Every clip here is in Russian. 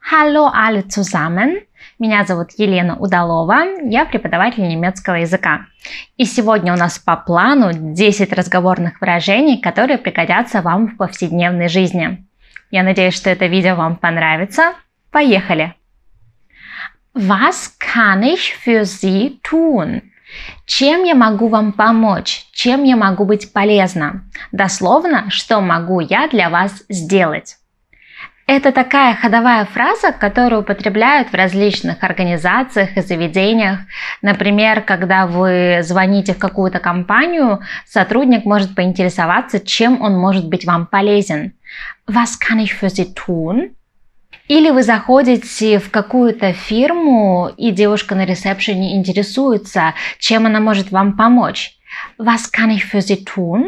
Hallo alle zusammen. Меня зовут Елена Удалова, я преподаватель немецкого языка. И сегодня у нас по плану 10 разговорных выражений, которые пригодятся вам в повседневной жизни. Я надеюсь, что это видео вам понравится. Поехали! Was kann ich für Sie tun? Чем я могу вам помочь? Чем я могу быть полезна? Дословно, что могу я для вас сделать? Это такая ходовая фраза, которую употребляют в различных организациях и заведениях. Например, когда вы звоните в какую-то компанию, сотрудник может поинтересоваться, чем он может быть вам полезен. Was kann ich für Sie tun? Или вы заходите в какую-то фирму, и девушка на ресепшене интересуется, чем она может вам помочь. Was kann ich für Sie tun?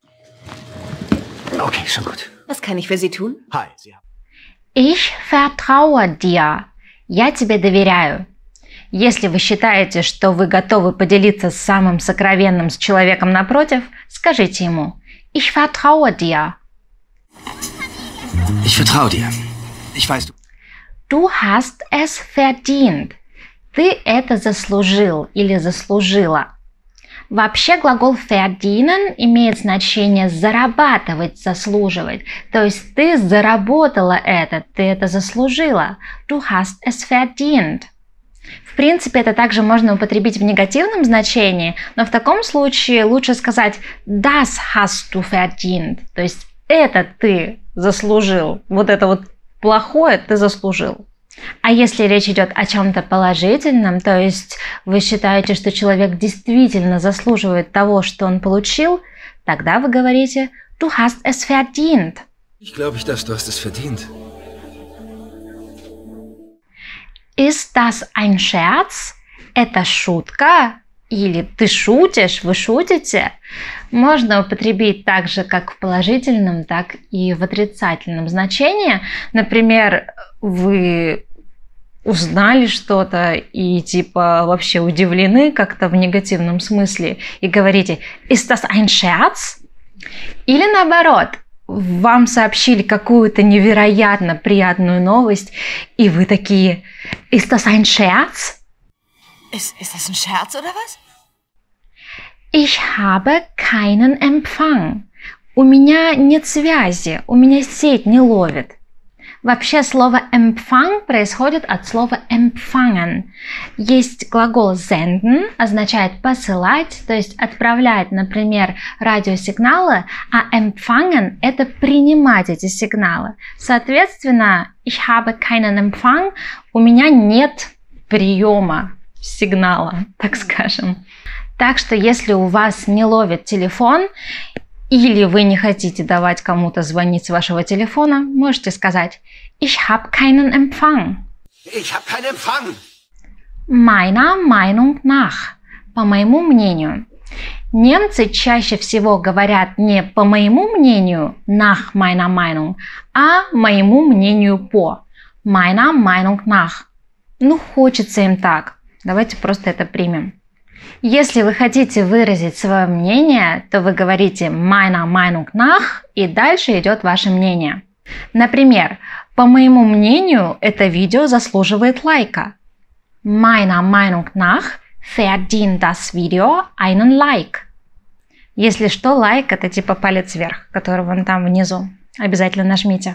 Okay, schon gut. Was kann ich für Sie tun? Hi, Sie haben... Ich vertraue dir. Я тебе доверяю. Если вы считаете, что вы готовы поделиться самым сокровенным с человеком напротив, скажите ему Ich vertraue dir. Ich vertraue dir. Ich weiß, du... Du hast es verdient. Ты это заслужил или заслужила. Вообще глагол verdienen имеет значение зарабатывать, заслуживать. То есть ты заработала это, ты это заслужила. Du hast es verdient. В принципе, это также можно употребить в негативном значении, но в таком случае лучше сказать Das hast du verdient. То есть это ты заслужил. Вот это вот плохое ты заслужил. А если речь идет о чем-то положительном, то есть вы считаете, что человек действительно заслуживает того, что он получил, тогда вы говорите Du hast es verdient. Ich glaube, du hast es verdient. Ist das ein Scherz? Это шутка? Или ты шутишь, вы шутите? Можно употребить так же, как в положительном, так и в отрицательном значении. Например, вы узнали что-то и типа вообще удивлены как-то в негативном смысле и говорите Ist das ein Scherz? Или наоборот, вам сообщили какую-то невероятно приятную новость, и вы такие Ist das ein Scherz? Ist das ein Scherz oder was? Ich habe keinen Empfang. У меня нет связи, у меня сеть не ловит. Вообще слово «empfang» происходит от слова «empfangen». Есть глагол «senden», означает «посылать», то есть отправлять, например, радиосигналы, а «empfangen» – это принимать эти сигналы. Соответственно, «ich habe keinen Empfang» – у меня нет приема сигнала, так скажем. Так что если у вас не ловит телефон, или вы не хотите давать кому-то звонить с вашего телефона, можете сказать Ich habe keinen Empfang. Ich habe keinen Empfang. Meiner Meinung nach. По моему мнению. Немцы чаще всего говорят не по моему мнению, nach meiner Meinung, а моему мнению по. Meiner Meinung nach. Ну, хочется им так. Давайте просто это примем. Если вы хотите выразить свое мнение, то вы говорите meiner Meinung nach, и дальше идет ваше мнение. Например, по моему мнению, это видео заслуживает лайка. Meiner Meinung nach verdient das Video einen Like. Если что, лайк это типа палец вверх, который вон там внизу. Обязательно нажмите.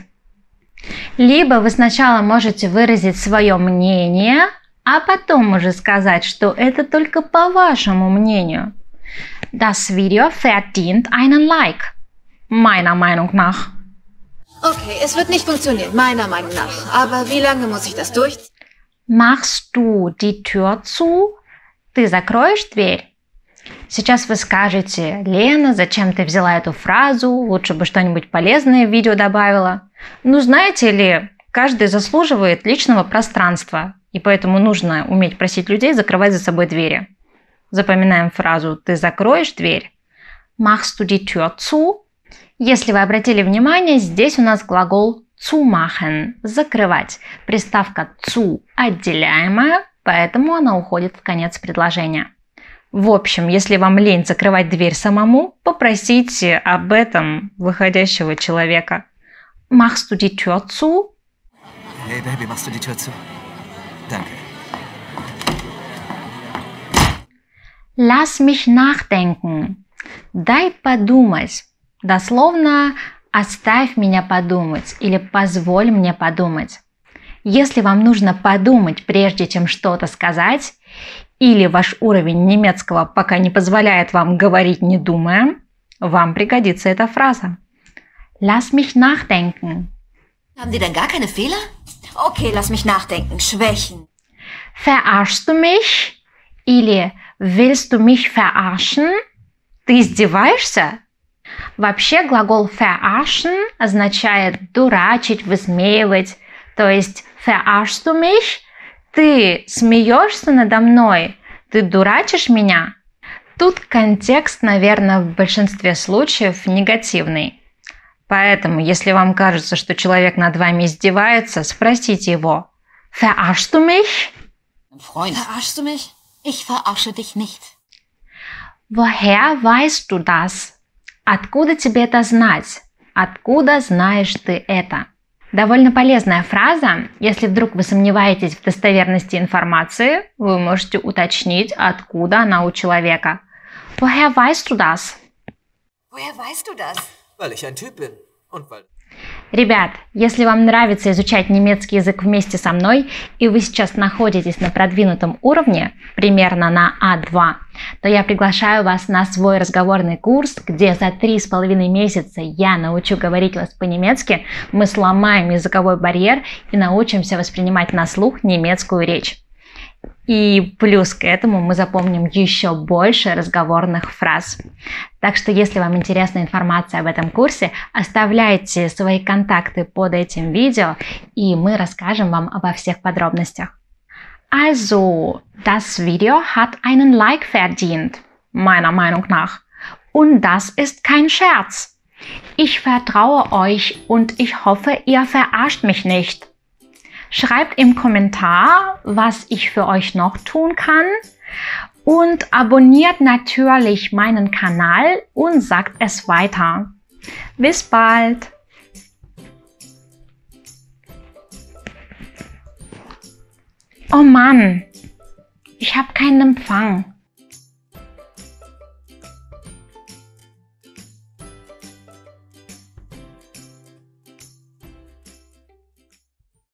Либо вы сначала можете выразить свое мнение, а потом уже сказать, что это только по вашему мнению. Das Video verdient einen Like. Meiner Meinung nach. Okay, es wird nicht funktionieren, meiner Meinung nach. Aber wie lange muss ich das durchziehen? Machst du die Tür zu? Ты закроешь дверь? Сейчас вы скажете, Лена, зачем ты взяла эту фразу? Лучше бы что-нибудь полезное в видео добавила. Ну, знаете ли, каждый заслуживает личного пространства. И поэтому нужно уметь просить людей закрывать за собой двери. Запоминаем фразу «Ты закроешь дверь?» Machst du die Tür zu? Если вы обратили внимание, здесь у нас глагол zumachen – закрывать. Приставка zu отделяемая, поэтому она уходит в конец предложения. В общем, если вам лень закрывать дверь самому, попросите об этом выходящего человека. Machst du die Tür zu? Hey, Baby, machst du die Tür zu? Danke. Lass mich nachdenken. Дай подумать. Дословно «оставь меня подумать» или «позволь мне подумать». Если вам нужно подумать, прежде чем что-то сказать, или ваш уровень немецкого пока не позволяет вам говорить не думая, вам пригодится эта фраза. Lass mich nachdenken. Haben die denn gar keine Fehler? Okay, lass mich nachdenken. Schwächen. Verarschst du mich? Или willst du mich verarschen? Ты издеваешься? Вообще глагол verarschen означает дурачить, высмеивать. То есть verarschst du mich? Ты смеешься надо мной? Ты дурачишь меня? Тут контекст, наверное, в большинстве случаев негативный. Поэтому, если вам кажется, что человек над вами издевается, спросите его. Verarschst du mich? Verarschst du mich? Ich verarsche dich nicht. Woher weißt du das? Откуда тебе это знать? Откуда знаешь ты это? Довольно полезная фраза. Если вдруг вы сомневаетесь в достоверности информации, вы можете уточнить, откуда она у человека. Woher weißt du das? Woher weißt du das? Weil ich ein Typ bin. Und weil... Ребят, если вам нравится изучать немецкий язык вместе со мной, и вы сейчас находитесь на продвинутом уровне, примерно на А2, то я приглашаю вас на свой разговорный курс, где за 3,5 месяца я научу говорить вас по-немецки, мы сломаем языковой барьер и научимся воспринимать на слух немецкую речь. И плюс к этому мы запомним еще больше разговорных фраз. Так что, если вам интересна информация об этом курсе, оставляйте свои контакты под этим видео, и мы расскажем вам обо всех подробностях. Also, das Video hat einen Like verdient, meiner Meinung nach. Und das ist kein Scherz. Ich vertraue euch und ich hoffe, ihr verarscht mich nicht. Schreibt im Kommentar, was ich für euch noch tun kann und abonniert natürlich meinen Kanal und sagt es weiter. Bis bald! Oh Mann, ich habe keinen Empfang.